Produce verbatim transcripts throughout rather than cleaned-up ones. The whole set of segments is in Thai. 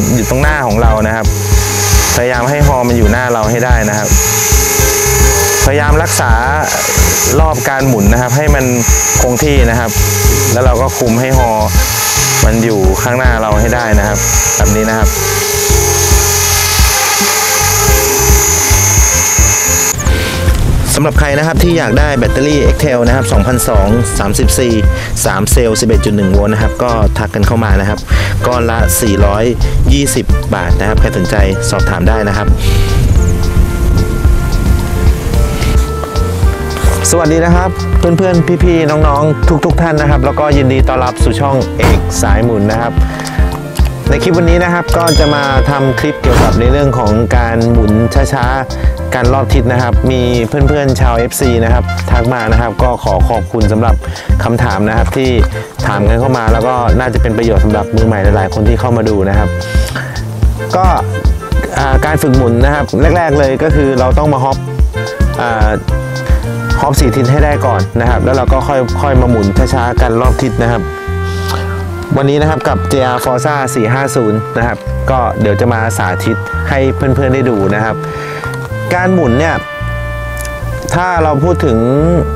อยู่ตรงหน้าของเรานะครับพยายามให้ฮอมันอยู่หน้าเราให้ได้นะครับพยายามรักษารอบการหมุนนะครับให้มันคงที่นะครับแล้วเราก็คุมให้ฮอมันอยู่ข้างหน้าเราให้ได้นะครับแบบนี้นะครับสำหรับใครนะครับที่อยากได้แบตเตอรี่ เอ็กเทล นะครับสองพันสองร้อย สามสิบสี่ สามเซลล์ สิบเอ็ดจุดหนึ่ง โวลต์นะครับก็ทักกันเข้ามานะครับก้อนละสี่ร้อยยี่สิบบาทนะครับใครสนใจสอบถามได้นะครับสวัสดีนะครับเพื่อนๆพี่ๆน้องๆทุกๆท่านนะครับแล้วก็ยินดีต้อนรับสู่ช่องเอกสายหมุนนะครับในคลิปวันนี้นะครับก็จะมาทำคลิปเกี่ยวกับในเรื่องของการหมุนช้าๆการรอบทิศนะครับมีเพื่อนๆชาว เอฟ ซี นะครับทักมานะครับก็ขอขอบคุณสำหรับคำถามนะครับที่ถามกันเข้ามาแล้วก็น่าจะเป็นประโยชน์สำหรับมือใหม่หลายๆคนที่เข้ามาดูนะครับก็การฝึกหมุนนะครับแรกๆเลยก็คือเราต้องมาฮอปฮอปสี่ทิศให้ได้ก่อนนะครับแล้วเราก็ค่อยค่อยมาหมุนช้าๆกันรอบทิศนะครับวันนี้นะครับกับ เจ อาร์ Forza สี่ห้าศูนย์นะครับก็เดี๋ยวจะมาสาธิตให้เพื่อนๆได้ดูนะครับการหมุนเนี่ยถ้าเราพูดถึง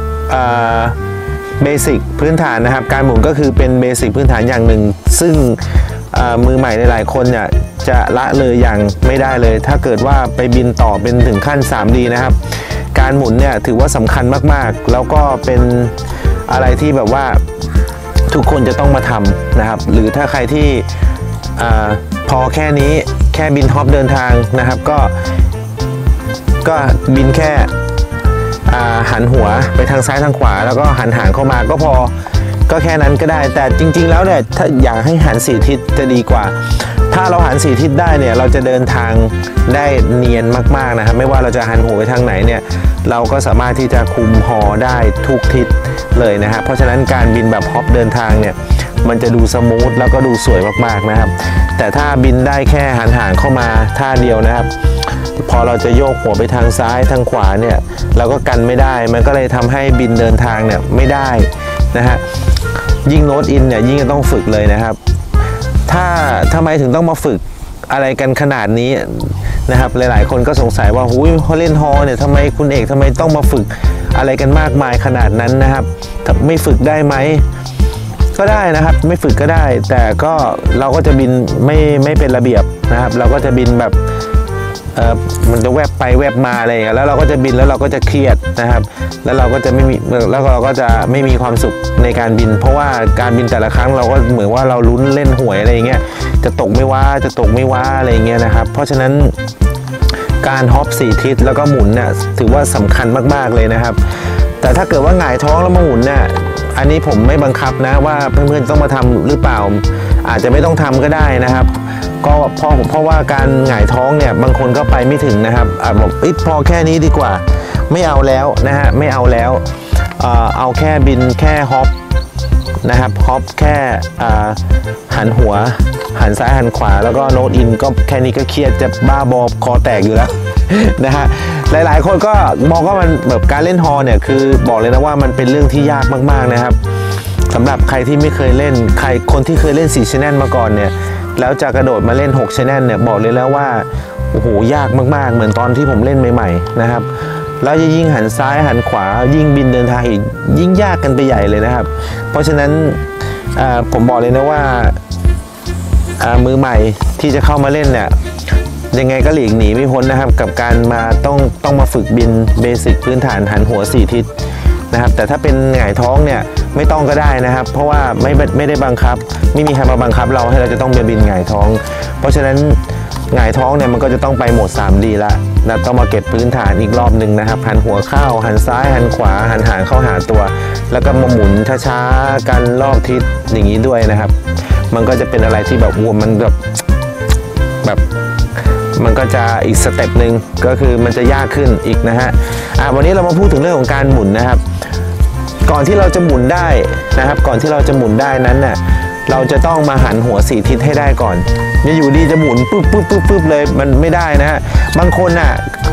เบสิกพื้นฐานนะครับการหมุนก็คือเป็นเบสิกพื้นฐานอย่างหนึ่งซึ่งมือใหม่หลายๆคนเนี่ยจะละเลยอย่างไม่ได้เลยถ้าเกิดว่าไปบินต่อเป็นถึงขั้น ทรี ดี นะครับการหมุนเนี่ยถือว่าสำคัญมากๆแล้วก็เป็นอะไรที่แบบว่าทุกคนจะต้องมาทำนะครับหรือถ้าใครที่พอแค่นี้แค่บินฮอปเดินทางนะครับก็ก็บินแค่หันหัวไปทางซ้ายทางขวาแล้วก็หันหางเข้ามาก็พอก็แค่นั้นก็ได้แต่จริงๆแล้วเนี่ยถ้าอยากให้หันสี่ทิศจะดีกว่าถ้าเราหันสี่ทิศได้เนี่ยเราจะเดินทางได้เนียนมากๆนะครับไม่ว่าเราจะหันหัวไปทางไหนเนี่ยเราก็สามารถที่จะคุมฮอได้ทุกทิศเลยนะครับเพราะฉะนั้นการบินแบบฮอปเดินทางเนี่ยมันจะดูสมูทแล้วก็ดูสวยมากๆนะครับแต่ถ้าบินได้แค่หันหางเข้ามาท่าเดียวนะครับพอเราจะโยกหัวไปทางซ้ายทางขวาเนี่ยเราก็กันไม่ได้มันก็เลยทำให้บินเดินทางเนี่ยไม่ได้นะฮะยิ่งโน้ตอินเนี่ยยิ่งต้องฝึกเลยนะครับถ้าทำไมถึงต้องมาฝึกอะไรกันขนาดนี้นะครับหลายๆคนก็สงสัยว่าหูยเขาเล่นฮอเนี่ยทำไมคุณเอกทำไมต้องมาฝึกอะไรกันมากมายขนาดนั้นนะครับไม่ฝึกได้ไหมก็ได้นะครับไม่ฝึกก็ได้แต่ก็เราก็จะบินไม่ไม่เป็นระเบียบนะครับเราก็จะบินแบบเออมันจะแวบไปแวบมาอะไรอย่างเงี้ยแล้วเราก็จะบินแล้วเราก็จะเครียดนะครับแล้วเราก็จะไม่มีแล้วเราก็จะไม่มีความสุขในการบินเพราะว่าการบินแต่ละครั้งเราก็เหมือนว่าเราลุ้นเล่นหวยอะไรอย่างเงี้ยจะตกไม่ว่าจะตกไม่ว่าอะไรอย่างเงี้ยนะครับเพราะฉะนั้นการฮอปสี่ทิศแล้วก็หมุนเนี่ยถือว่าสำคัญมากๆเลยนะครับแต่ถ้าเกิดว่าหงายท้องแล้วมาหมุนเนี่ยอันนี้ผมไม่บังคับนะว่าเพื่อนๆต้องมาทำหรือเปล่าอาจจะไม่ต้องทำก็ได้นะครับก็เพราะเพราะว่าการหงายท้องเนี่ยบางคนก็ไปไม่ถึงนะครับอาจบอกพอแค่นี้ดีกว่าไม่เอาแล้วนะฮะไม่เอาแล้วเอาแค่บินแค่ฮอปนะครับฮอปแค่หันหัวหันซ้ายหันขวาแล้วก็โน้ตอินก็แค่นี้ก็เครียดจะบ้าบอคอแตกอยู่แล้วนะฮะหลายๆคนก็มองว่ามันแบบการเล่นฮอเนี่ยคือบอกเลยนะว่ามันเป็นเรื่องที่ยากมากๆนะครับสำหรับใครที่ไม่เคยเล่นใครคนที่เคยเล่นสี่ Channel มาก่อนเนี่ยแล้วจะกระโดดมาเล่นหก Channel เนี่ยบอกเลยแล้วว่าโอ้โหยากมากๆเหมือนตอนที่ผมเล่นใหม่ๆนะครับแล้วยิ่งหันซ้ายหันขวายิ่งบินเดินทางอีกยิ่งยากกันไปใหญ่เลยนะครับเพราะฉะนั้นผมบอกเลยนะว่ามือใหม่ที่จะเข้ามาเล่นเนี่ยยังไงก็หลีกหนีไม่พ้นนะครับกับการมาต้องต้องมาฝึกบินเบสิกพื้นฐานหันหัวสี่ทิศนะครับแต่ถ้าเป็นหงายท้องเนี่ยไม่ต้องก็ได้นะครับเพราะว่าไม่ไม่ได้บังคับไม่มีใครมาบังคับเราให้เราจะต้องไปบินหงายท้องเพราะฉะนั้นหงายท้องเนี่ยมันก็จะต้องไปโหมด ทรี ดี ละนะต้องมาเก็บพื้นฐานอีกรอบหนึ่งนะครับหันหัวเข้าหันซ้ายหันขวาหันหางเข้าหาตัวแล้วก็มาหมุนช้าๆกันรอบทิศอย่างนี้ด้วยนะครับมันก็จะเป็นอะไรที่แบบวัวมันแบบแบบมันก็จะอีกสเต็ปหนึ่งก็คือมันจะยากขึ้นอีกนะฮะอ่ะวันนี้เรามาพูดถึงเรื่องของการหมุนนะครับก่อนที่เราจะหมุนได้นะครับก่อนที่เราจะหมุนได้นั้นน่ะเราจะต้องมาหันหัวสี่ทิศให้ได้ก่อนอย่าอยู่ดีจะหมุนปุ๊บปุ๊บปุ๊บปุ๊บเลยมันไม่ได้นะฮะบางคนน่ะ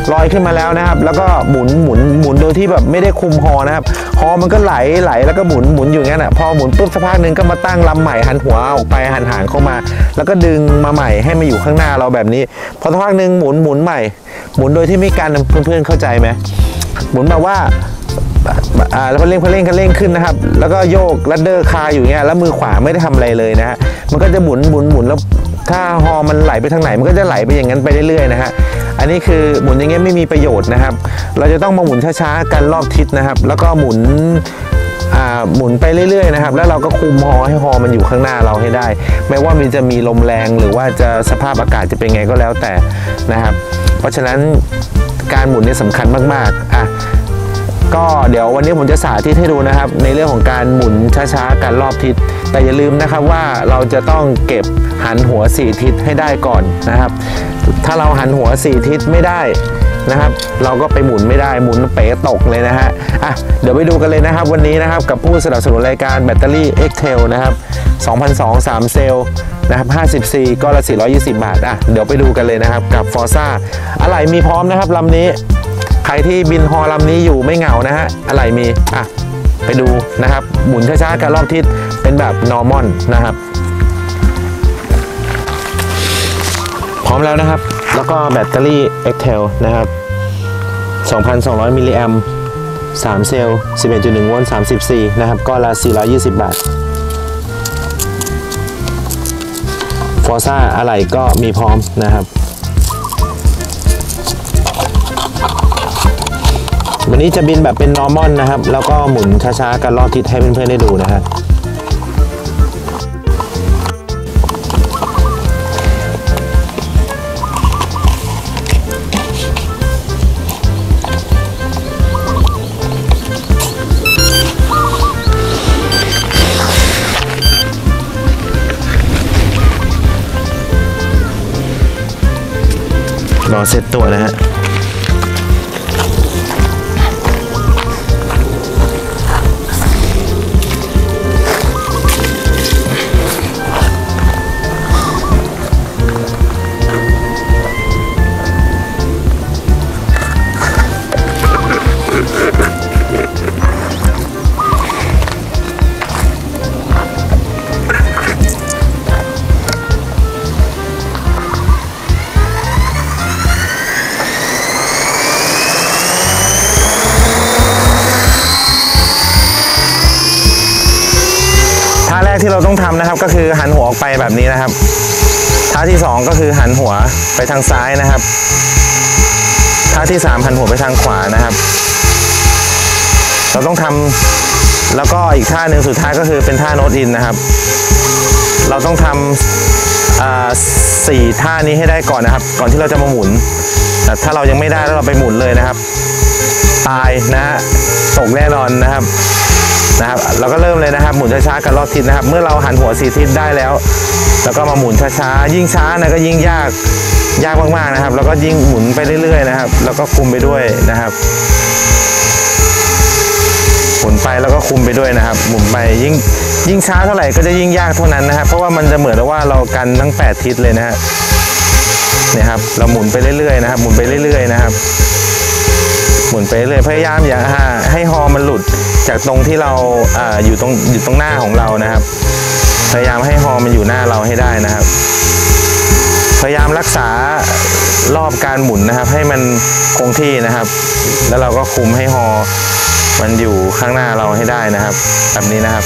ลอยขึ้นมาแล้วนะครับแล้วก็หมุนหมุนหมุนโดยที่แบบไม่ได้คุมฮอนะครับฮอมันก็ไหลไหลแล้วก็หมุนหมุนอยู่งั้นอ่ะพอหมุนปุ๊บสักพักหนึ่งก็มาตั้งลำใหม่หันหัวออกไปหันหางเข้ามาแล้วก็ดึงมาใหม่ให้มาอยู่ข้างหน้าเราแบบนี้พอสักพักหนึ่งหมุนหมุนใหม่หมุนโดยที่ไม่กันเพื่อนๆเข้าใจไหมหมุนแบบว่าอ่าแล้วพอเร่งพอเร่งก็เร่งขึ้นนะครับแล้วก็โยกลัดเดอร์คาอยู่เงี้ยแล้วมือขวาไม่ได้ทำอะไรเลยนะฮะมันก็จะหมุนหมุนหมุนแล้วถ้าฮอมันไหลไปทางไหนมันก็จะไหลไปอย่างนั้นไปเรื่อยๆนะฮะอันนี้คือหมุนอย่างเงี้ยไม่มีประโยชน์นะครับเราจะต้องมาหมุนช้าๆกันรอบทิศนะครับแล้วก็หมุนอ่าหมุนไปเรื่อยๆนะครับแล้วเราก็คุมฮอให้ฮอมันอยู่ข้างหน้าเราให้ได้ไม่ว่ามันจะมีลมแรงหรือว่าจะสภาพอากาศจะเป็นไงก็แล้วแต่นะครับเพราะฉะนั้นการหมุนนี่สำคัญมากๆอ่ะก็เดี๋ยววันนี้ผมจะสาธิตให้ดูนะครับในเรื่องของการหมุนช้าๆกันรอบทิศแต่อย่าลืมนะครับว่าเราจะต้องเก็บหันหัวสี่ทิศให้ได้ก่อนนะครับถ้าเราหันหัวสี่ทิศไม่ได้นะครับเราก็ไปหมุนไม่ได้หมุนเป๋ตกเลยนะฮะอ่ะเดี๋ยวไปดูกันเลยนะครับวันนี้นะครับกับผู้สนับสนุนรายการแบตเตอรี่ เอ็กเทล นะครับสองพันสองร้อย สามเซลล์นะครับห้าสิบซีก็ละสี่ร้อยยี่สิบบาทอ่ะเดี๋ยวไปดูกันเลยนะครับกับ Forza อะไหล่มีพร้อมนะครับลำนี้ใครที่บินฮอลำนี้อยู่ไม่เหงานะฮะอะไหล่มีอ่ะไปดูนะครับหมุนช้าๆกันรอบทิศเป็นแบบ normal นะครับพร้อมแล้วนะครับแล้วก็แบตเตอรี่ เอ็กเทล นะครับ สองพันสองร้อย มิลลิแอมป์สามเซลล์ สิบเอ็ดจุดหนึ่ง โวลต์ สามสิบซี นะครับก็ละสี่ร้อยยี่สิบบาท Forza อะไหล่ก็มีพร้อมนะครับวันนี้จะบินแบบเป็น normal นะครับแล้วก็หมุนช้าๆกันรอบทิศให้เพื่อนๆได้ดูนะครับรอเซตตัวนะฮะท่าแรกที่เราต้องทำนะครับก็คือหันหัวออกไปแบบนี้นะครับท่าที่สองก็คือหันหัวไปทางซ้ายนะครับท่าที่สามหันหัวไปทางขวานะครับเราต้องทำแล้วก็อีกท่าหนึ่งสุดท้ายก็คือเป็นท่าโน้ตอินนะครับเราต้องทำสี่ท่านี้ให้ได้ก่อนนะครับก่อนที่เราจะมาหมุนแต่ถ้าเรายังไม่ได้แล้วเราไปหมุนเลยนะครับตายนะฮะตกแน่นอนนะครับนะครับเราก็เริ่มเลยนะครับหมุนช้าๆกันรอบทิศนะครับเมื่อเราหันหัวสี่ทิศได้แล้วแล้วก็มาหมุนช้าๆยิ่งช้านะก็ยิ่งยากยากมากๆนะครับแล้วก็ยิ่งหมุนไปเรื่อยๆนะครับแล้วก็คุมไปด้วยนะครับหมุนไปแล้วก็คุมไปด้วยนะครับหมุนไปยิ่งยิ่งช้าเท่าไหร่ก็จะยิ่งยากเท่านั้นนะครับเพราะว่ามันจะเหมือนว่าเรากันทั้งแปดทิศเลยนะฮะเนี่ยครับเราหมุนไปเรื่อยๆนะครับหมุนไปเรื่อยๆนะครับหมุนไปเรื่อยพยายามอย่าให้ฮอมันหลุดจากตรงที่เราอ่าอยู่ตรงอยู่ตรงหน้าของเรานะครับพยายามให้ฮอมันอยู่หน้าเราให้ได้นะครับพยายามรักษารอบการหมุนนะครับให้มันคงที่นะครับแล้วเราก็คุมให้ฮอมันอยู่ข้างหน้าเราให้ได้นะครับแบบนี้นะครับ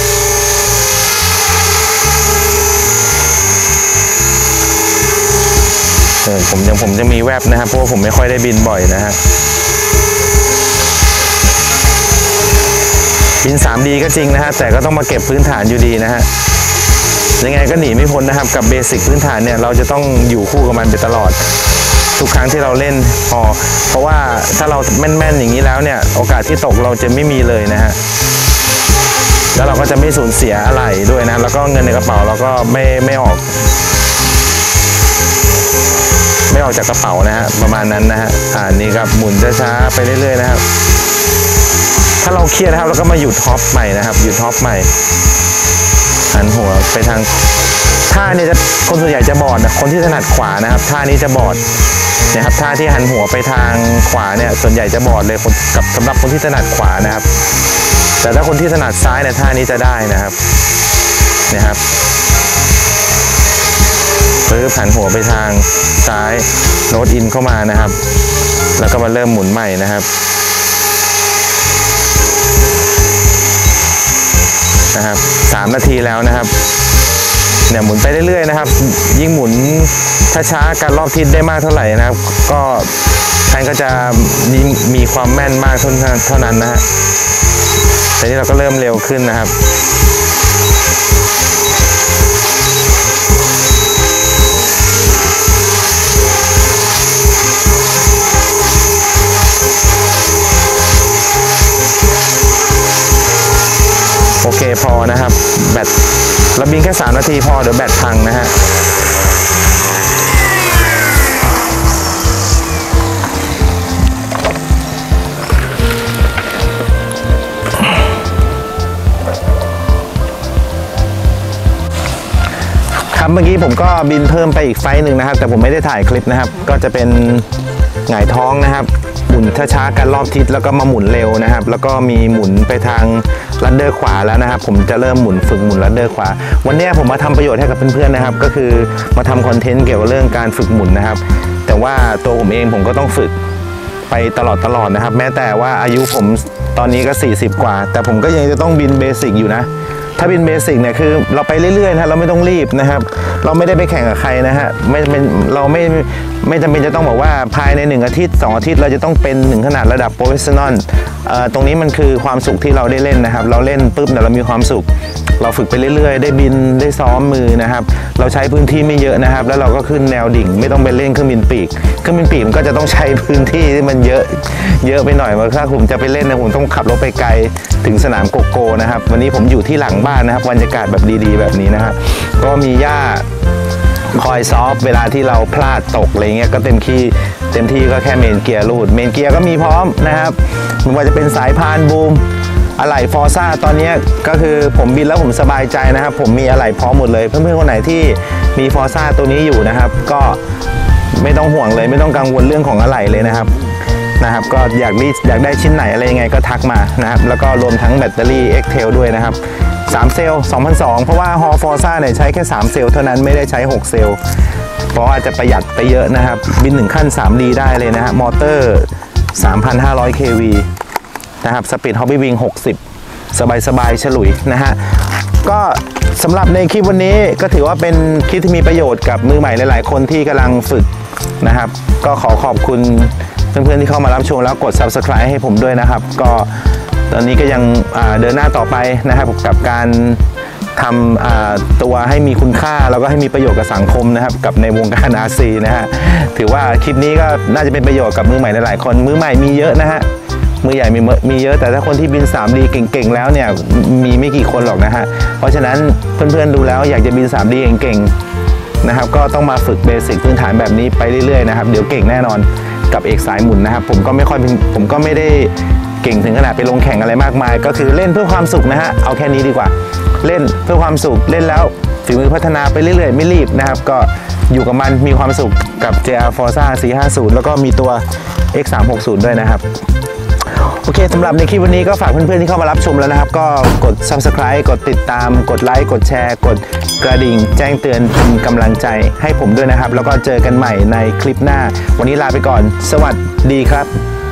เออผมยังผมจะมีแวบนะครับเพราะว่าผมไม่ค่อยได้บินบ่อยนะฮะบิน ทรีดี ก็จริงนะฮะแต่ก็ต้องมาเก็บพื้นฐานอยู่ดีนะฮะยังไงก็หนีไม่พ้นนะครับกับเบสิกพื้นฐานเนี่ยเราจะต้องอยู่คู่กับมันไปตลอดทุกครั้งที่เราเล่นพอเพราะว่าถ้าเราแม่นๆอย่างนี้แล้วเนี่ยโอกาสที่ตกเราจะไม่มีเลยนะฮะแล้วเราก็จะไม่สูญเสียอะไรด้วยนะแล้วก็เงินในกระเป๋าเราก็ไม่ไม่ออกไม่ออกจากกระเป๋านะฮะประมาณนั้นนะฮะอ่านี่ครับหมุนช้าๆไปเรื่อยๆนะครับถ้าเราเครียดนะครับเราก็มาหยุดฮอปใหม่นะครับหยุดฮอปใหม่หันหัวไปทางท่านี้จะคนส่วนใหญ่จะบอดนะคนที่ถนัดขวานะครับท่านี้จะบอดเนี่ยครับท่าที่หันหัวไปทางขวาเนี่ยส่วนใหญ่จะบอดเลยกับสำหรับคนที่ถนัดขวานะครับแต่ถ้าคนที่ถนัดซ้ายเนี่ยท่านี้จะได้นะครับเนี่ยครับปึ๊บหันหัวไปทางซ้ายโน้ตอินเข้ามานะครับแล้วก็มาเริ่มหมุนใหม่นะครับนะครับสามนาทีแล้วนะครับเนี่ยหมุนไปเรื่อยๆนะครับยิ่งหมุนช้าๆการรอบทิศได้มากเท่าไหร่นะครับก็ท่านก็จะยิ่งมีความแม่นมากเท่านั้นเท่านั้นนะฮะแต่นี้เราก็เริ่มเร็วขึ้นนะครับโอเคพอนะครับแบตเราบินแค่สามนาทีพอเดี๋ยวแบตพังนะฮะครับเมื่อกี้ผมก็บินเพิ่มไปอีกไฟล์หนึ่งนะครับแต่ผมไม่ได้ถ่ายคลิปนะครับก็จะเป็นหงายท้องนะครับหมุนช้าๆกันรอบทิศแล้วก็มาหมุนเร็วนะครับแล้วก็มีหมุนไปทางลัดเดอร์ขวาแล้วนะครับผมจะเริ่มหมุนฝึกหมุนลัดเดอร์ขวาวันนี้ผมมาทำประโยชน์ให้กับเพื่อนๆนะครับก็คือมาทำคอนเทนต์เกี่ยวกับเรื่องการฝึกหมุนนะครับแต่ว่าตัวผมเองผมก็ต้องฝึกไปตลอดตลอดนะครับแม้แต่ว่าอายุผมตอนนี้ก็สี่สิบกว่าแต่ผมก็ยังจะต้องบินเบสิกอยู่นะถ้าบินเบสิกเนี่ยคือเราไปเรื่อยๆนะเราไม่ต้องรีบนะครับเราไม่ได้ไปแข่งกับใครนะฮะไม่เป็นเราไม่ไม่จำเป็นจะต้องบอกว่าภายในหนึ่งอาทิตย์สองอาทิตย์เราจะต้องเป็นถึงขนาดระดับโปรเฟชชั่นอลตรงนี้มันคือความสุขที่เราได้เล่นนะครับเราเล่นปุ๊บเนี่ยเรามีความสุขเราฝึกไปเรื่อยๆได้บินได้ซ้อมมือนะครับเราใช้พื้นที่ไม่เยอะนะครับแล้วเราก็ขึ้นแนวดิ่งไม่ต้องไปเล่นเครื่องบินปีกเครื่องบินปีกมันก็จะต้องใช้พื้นที่ที่มันเยอะเยอะไปหน่อยเพราะถ้าผมจะไปเล่นนะผมต้องขับรถไปไกลถึงสนามโกโก้นะครับวันนี้ผมอยู่ที่หลังบ้านนะครับบรรยากาศแบบดีๆแบบนี้นะฮะก็มีหญ้าคอยซอฟเวลาที่เราพลาดตกอะไรเงี้ยก็เต็มที่เต็มที่ก็แค่เมนเกียร์รูดเมนเกียร์ก็มีพร้อมนะครับไม่ว่าจะเป็นสายพานบูมอะไหล่ฟอร์ซ่าตอนนี้ก็คือผมบินแล้วผมสบายใจนะครับผมมีอะไหล่พร้อมหมดเลยเพื่อนๆคนไหนที่มีฟอร์ซ่าตัวนี้อยู่นะครับก็ไม่ต้องห่วงเลยไม่ต้องกังวลเรื่องของอะไหล่เลยนะครับนะครับก็อยากได้อยากได้ชิ้นไหนอะไรยังไงก็ทักมานะครับแล้วก็รวมทั้งแบตเตอรี่ X-Tail ด้วยนะครับสามเซลล์ สองพันสองร้อย เพราะว่า Hall Forza เนี่ยใช้แค่สามเซลล์เท่านั้นไม่ได้ใช้หกเซลล์เพราะว่าจะประหยัดไปเยอะนะครับบินถึงขั้น ทรีดี ได้เลยนะฮะมอเตอร์ สามพันห้าร้อย เค วี นะครับสปีด Hobby Wing หกสิบสบายๆฉลุยนะฮะก็สำหรับในคลิปวันนี้ก็ถือว่าเป็นคลิปที่มีประโยชน์กับมือใหม่หลายๆคนที่กำลังฝึกนะครับก็ขอขอบคุณเพื่อนๆที่เข้ามารับชมแล้วกด ซับสไครบ์ ให้ผมด้วยนะครับก็ตอนนี้ก็ยังเดินหน้าต่อไปนะครับกับการทำตัวให้มีคุณค่าแล้วก็ให้มีประโยชน์กับสังคมนะครับกับในวงการ อาร์ ซี นะฮะถือว่าคลิปนี้ก็น่าจะเป็นประโยชน์กับมือใหม่หลายๆคนมือใหม่มีเยอะนะฮะมือใหญ่มีมีเยอะแต่ถ้าคนที่บิน ทรีดี เก่งๆแล้วเนี่ยมีไม่กี่คนหรอกนะฮะเพราะฉะนั้นเพื่อนๆดูแล้วอยากจะบิน ทรีดี เก่งๆนะครับก็ต้องมาฝึกเบสิกพื้นฐานแบบนี้ไปเรื่อยๆนะครับเดี๋ยวเก่งแน่นอนกับเอกสายหมุนนะครับผมก็ไม่ค่อยผมก็ไม่ได้เก่งถึงขนาดไปลงแข่งอะไรมากมายก็คือเล่นเพื่อความสุขนะฮะเอาแค่นี้ดีกว่าเล่นเพื่อความสุขเล่นแล้วฝีมือพัฒนาไปเรื่อยๆไม่รีบนะครับก็อยู่กับมันมีความสุขกับ เจ อาร์ Forza สี่ห้าศูนย์ แล้วก็มีตัว เอ็กซ์ สามหกศูนย์ ด้วยนะครับโอเคสำหรับในคลิปวันนี้ก็ฝากเพื่อนๆที่เข้ามารับชมแล้วนะครับก็กด ซับสไครบ์ กดติดตามกดไลค์กดแชร์กดกระดิ่งแจ้งเตือนเป็นกำลังใจให้ผมด้วยนะครับแล้วก็เจอกันใหม่ในคลิปหน้าวันนี้ลาไปก่อนสวัสดีครับ